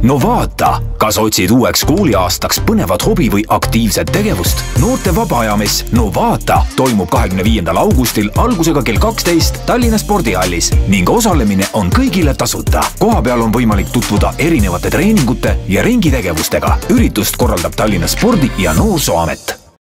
no vaata, kas otsid uueks kooliaastaks põnevat hobi või aktiivset tegevust? Noorte vabaajamis No vaata toimub 25. augustil algusega kell 12 Tallinna spordihallis ning osalemine on kõigile tasuta. Kohapeal on võimalik tutvuda erinevate treeningute ja ringitegevustega. Üritust korraldab Tallinna Spordi- ja Noorsooamet.